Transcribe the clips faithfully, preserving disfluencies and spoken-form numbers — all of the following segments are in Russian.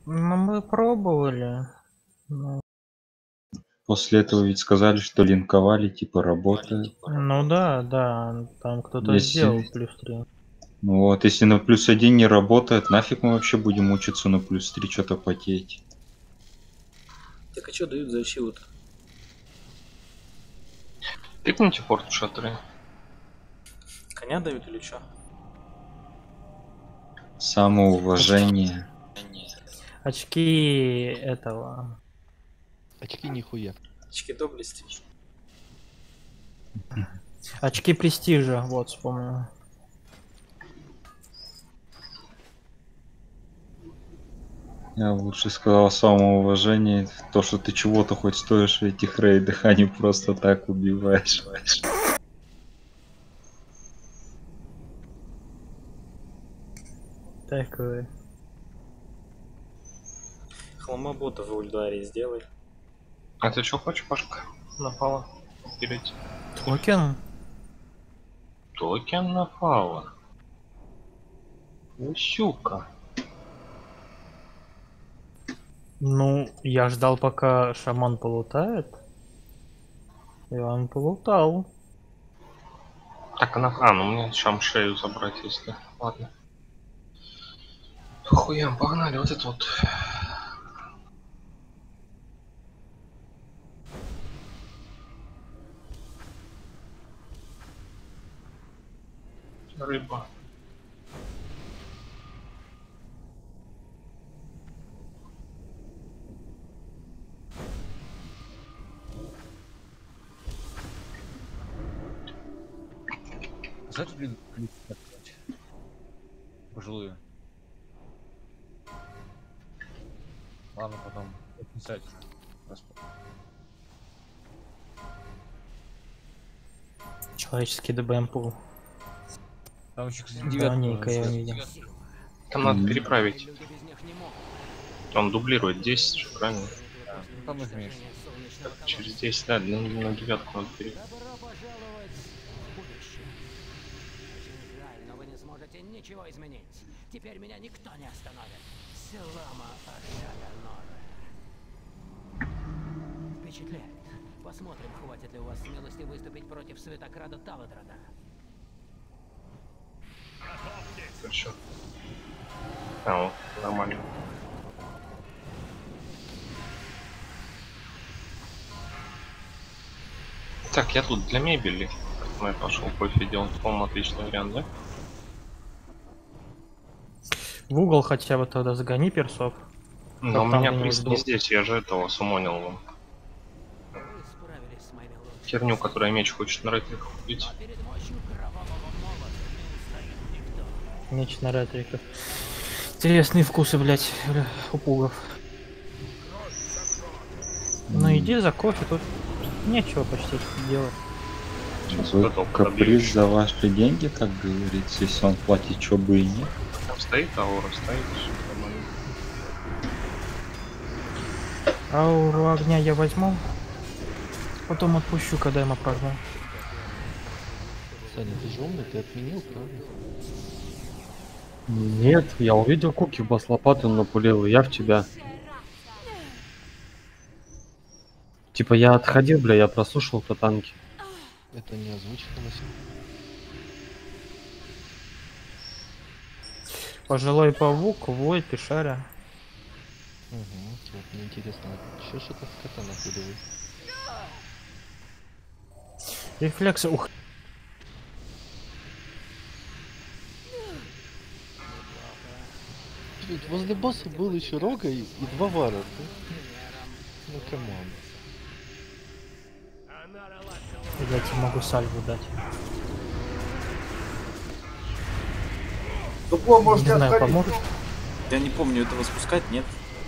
Ну, мы пробовали. Ну, После этого ведь сказали, что линковали, типа работает. ну да, да, там кто-то сделал Если, плюс три. ну вот, если на плюс один не работает, нафиг мы вообще будем учиться на плюс три что-то потеть. Так а что дают за ачиву-то? Тыкните порту шатры. Коня дают или что? Самоуважение. Очки этого. Очки нихуя. Очки доблести. Очки престижа, вот, вспомнил. Я лучше сказал самоуважение. То, что ты чего-то хоть стоишь в этих рейдах, а не просто так убиваешь. Такой. Хламобота в Ульдаре сделай. А ты что хочешь, Пашка? Напала. Вперед. Токен? Токен напала. Усюка. Ну, я ждал, пока шаман полутает. И он полутал. Так, она... А, ну мне шам шею забрать, если... Ладно. Хуям, погнали, вот это вот. Рыба. Знаете, блин, пожилую. Ладно, потом писать уже. Человеческий ДБМ пул. Там еще, кстати, Да, девятку Ника я нужно видел. Там надо Мгм. переправить. Он дублирует десять, же, правильно? Да, ну, там их меньше. Через десять, да, на, на девятку надо переправить. Добро пожаловать в будущее. Очень жаль, но вы не сможете ничего изменить. Теперь меня никто не остановит. Селама Ашага Нора. Впечатляет. Посмотрим, хватит ли у вас смелости выступить против Светокрада Таладрана. Хорошо. А, вот, нормально. Так, я тут для мебели. Поэтому я пошел кофе делать. По-моему, отличный вариант, да? В угол хотя бы тогда загони персов. Но у там меня где-нибудь приз не был. здесь, я же этого сумонил вам. Вы справились с моими лучшими. Херню, которая меч хочет на ретрик купить. Но перед мощью кровавого молота не устоит никто. Меч на ретриках. Интересные вкусы, блять, у пугов. Ну иди за кофе, тут нечего почти делать. Сейчас вы каприз за ваши деньги, как говорится, если он платит, чё бы и нет. Там стоит аура, стоит, всё нормально. Ауру огня я возьму. Потом отпущу, когда ему прогнал. Саня, ты же умный, ты отменил, правда? Нет, я увидел Куки в бас лопату напулил, и я в тебя. Типа я отходил, бля, я прослушал по танке. Это не озвучено на сегодня. Пожилой павук, вой, пешаря. Угу. Вот мне интересно, что что-то в кота накидывает. Рефлексы, ух. Ведь возле босса был еще Рога и, и два вара, да? Ну камон. Я тебе могу сальву дать. Тупо можете Не знаю, отходить. поможет? Я не помню, этого спускать, нет?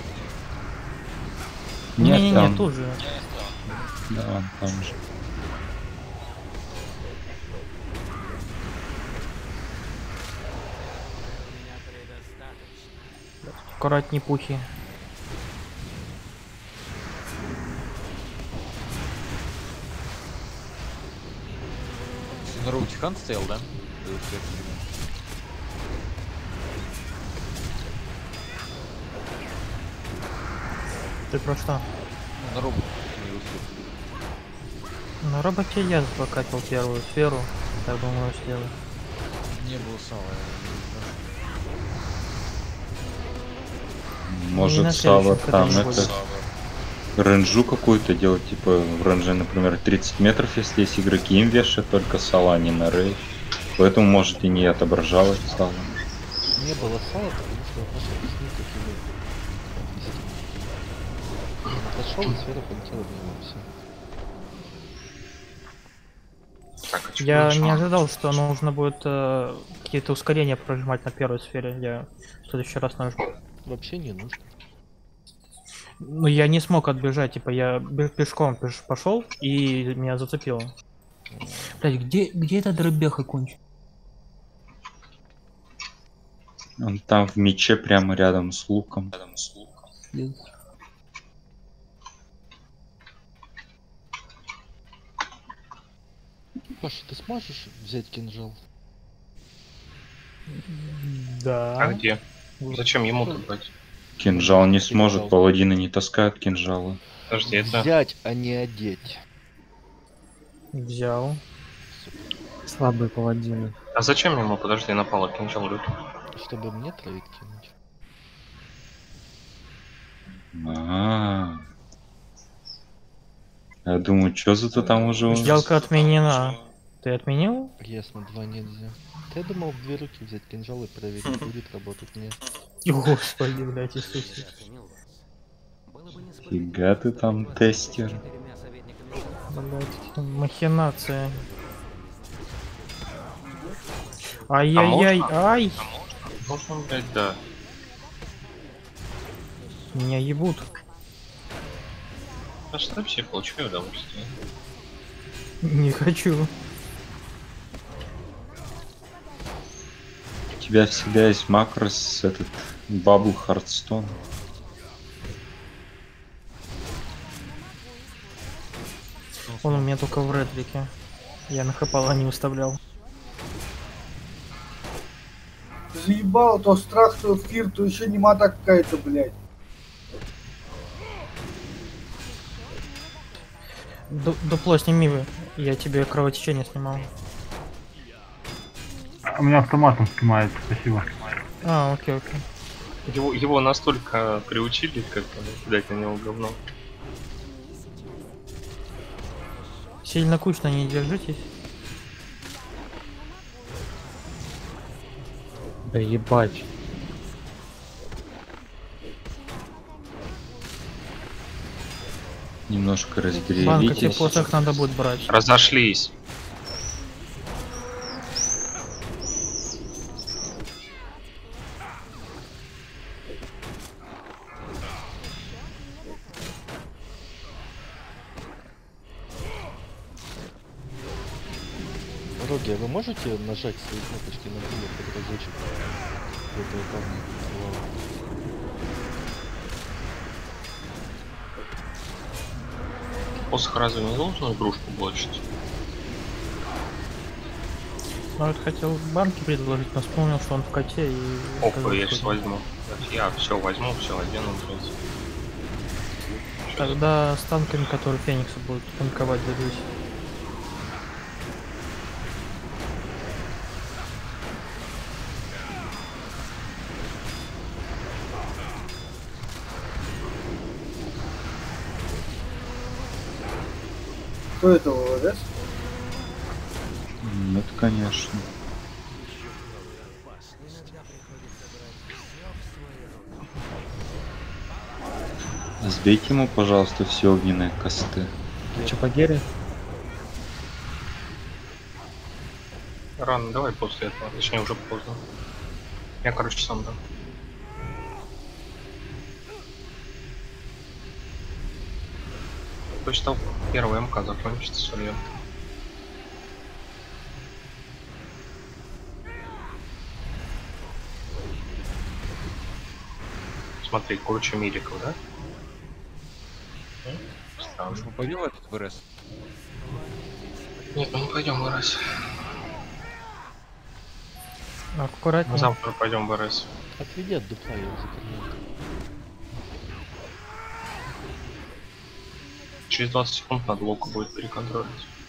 Нет, Не-не-не, там... тут же. Да, там же. Меня предостаточно. Аккуратней пухи. На роу Тихан стоял, да? Ты про что? На робот не успел. На роботе я закатил первую сферу. Так думаю, сделаю. Не было сала. Не на Может, Сава следующем там когда-нибудь. это... ренджу какую-то делать, типа в ренже, например, тридцать метров, если есть игроки, им вешают только Сала, а не на рейд. Поэтому, может, и не отображалось Сала. Не было сала, потому что я просто объяснил, как его обвести. Пошел, и сфера полетела мимо, все. Так, а чё Я лучше? не ожидал, что нужно будет э, какие-то ускорения прожимать на первой сфере. Я в следующий раз нажму. Вообще не нужно. Ну, я не смог отбежать, типа, я бе- пешком пеш пошел и меня зацепило. Блять, где, где этот дробеха кончил? Он там в мече прямо рядом с луком. Паша, ты сможешь взять кинжал? Да. А где? Зачем ему-то брать? Кинжал не Кинжал. сможет, паладины не таскают кинжалы. Подожди, это... Взять, а не одеть. Взял. Слабые паладины. А зачем ему, подожди, напало кинжал лютый? Чтобы мне троить кинуть. А, я думаю, что за то там уже у- Сделка отменена. Ты отменил? Ясно, два нельзя. Ты я думал в две руки взять кинжал и проверить, будет работать, нет. Господи, блять, Иисусе. Фига ты там тестер. Блять, махинация. Ай-яй-яй, ай! Можно, блядь, да. Меня ебут. Оставь себе, получаю удовольствие. Не хочу. У тебя всегда есть макрос, этот бабл Хардстон. Он у меня только в редлике. Я на хапала не выставлял. Заебал, то страх, то фир, то еще нема так какая-то, блядь. Ду- Дупло сними вы. Я тебе кровотечение снимал. У меня автоматом снимает, спасибо. А, окей, окей. Его, его настолько приучили, как кидать на него говно. Сильно кучно не держитесь. Да ебать. Немножко Банка разберевитесь. теплотах надо будет брать. Разошлись. Роги, а вы можете нажать свои кнопочки на було под разочек? Этого парня. Посох разве не должен игрушку блочить? Ну, вот хотел банки предложить, но вспомнил, что он в коте и... Опа, я сейчас возьму. Я все возьму, все одену, блядь. Тогда с танками, которые Феникса будут танковать, дадусь. Кто это ВВС? Нет, конечно. Сбейте ему, пожалуйста, все огненные косты. Чапагери? Рано, давай после этого. Точнее, уже поздно. Я, короче, сам дам. Почитал, первая МК закончится, сольем. Смотри, куча миликов, да? Странно. Может, мы пойдем в этот ВРС? Нет, мы не пойдем в РС. Мы Аккуратнее. завтра пойдем в РС. Отведи от дупла, я его закрываю. Через двадцать секунд надо локу будет переконтролить.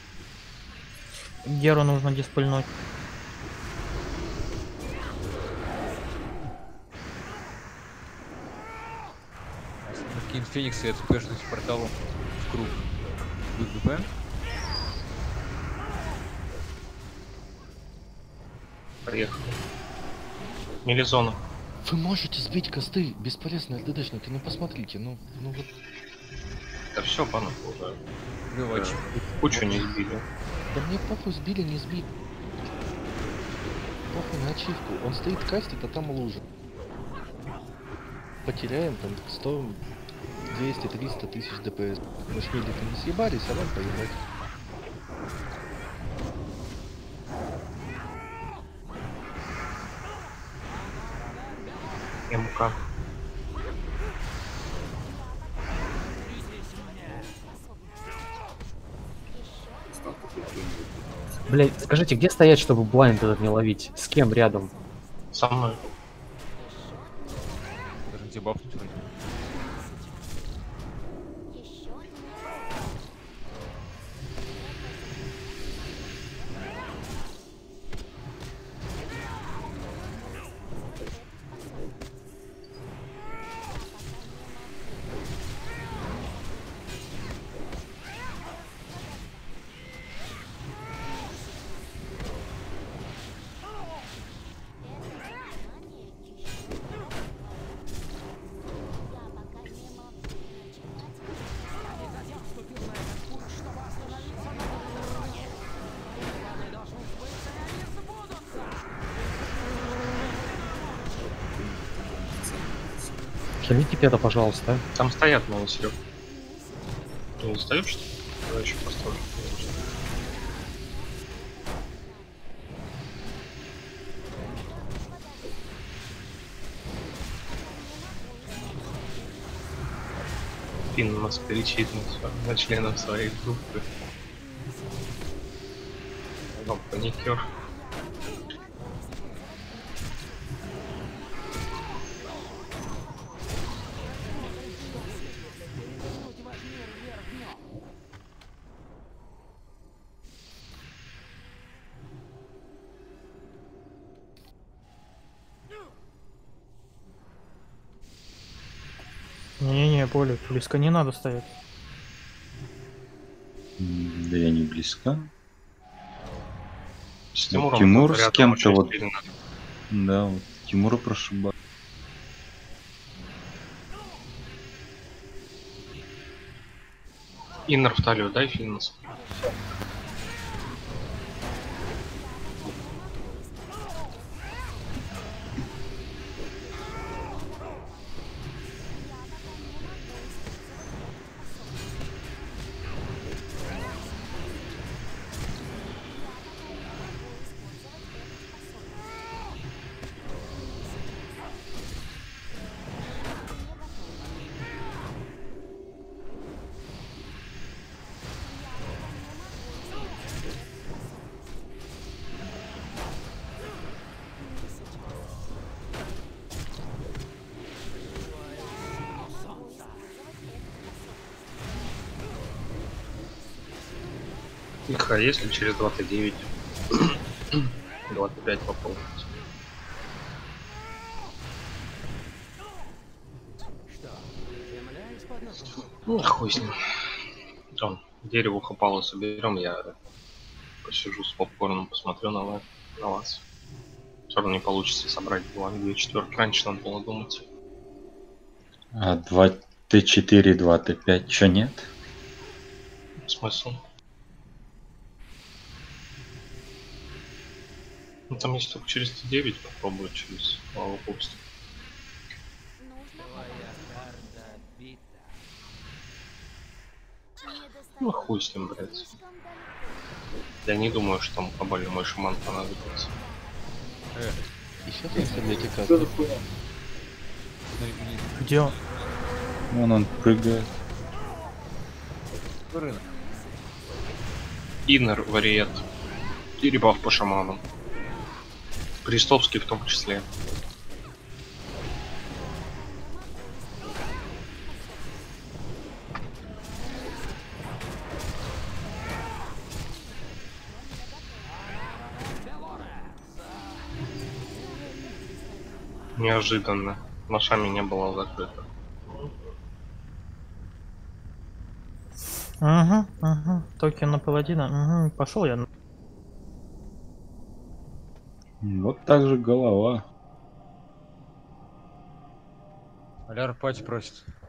Геру нужно диспульнуть. Кинь Феникс и отспешность порталом в круг. ВГП. Поехали. Мелизона. Вы можете сбить косты, бесполезные РДДшники, ну посмотрите, ну, ну вот. Да все, панов уже. Давайте. Кучу не сбили. Да мне похуй, сбили, не сбили. Похуй на ачивку. Он стоит кастит, а там лужа. Потеряем там сто, двести, триста тысяч ДПС. Мы с медиками не съебались, а нам поебать. МК. Блять, скажите, где стоять, чтобы блайнд этот не ловить? С кем рядом? Со мной. Даже где бафнуть вроде. Хилите педа, пожалуйста. Там стоят новый Серег. Ты не стоишь, что ли? Давай еще построю. Пин нас перечитывает на членов своей группы. Ну, паникер. Не-не-не, Поле, близко не надо стоять. М, Да я не близко. С Вот Тимуром Тимур там с рядом кем-то очень вот. сильно. Да, вот Тимура прошибает. Иннер в талию дай, Финнес. Тихо, если через двадцать девять двадцать пять пополнить. Ну, хуй с ним. Там дерево хапало соберем, я посижу с попкорном, посмотрю на вас. На вас. Все равно не получится собрать два, две четверки. Раньше надо было думать. А два Т четыре, два Т пять, чё нет? Смысл? Ну, там есть только через Т девять попробовать, через лавопопство. Ну хуй с ним, блядь. Я не думаю, что там кабали мой шаман понадобится. Э, еще ты оставляете как? Где он? Вон он прыгает. Рынок. Иннер вариет. И ребаф по шаману. Крестовский в том числе. Неожиданно. Машами не было закрыто. Угу, угу. Токен на паладина. Угу. Пошел я. Вот так же голова. Аляр пати просит.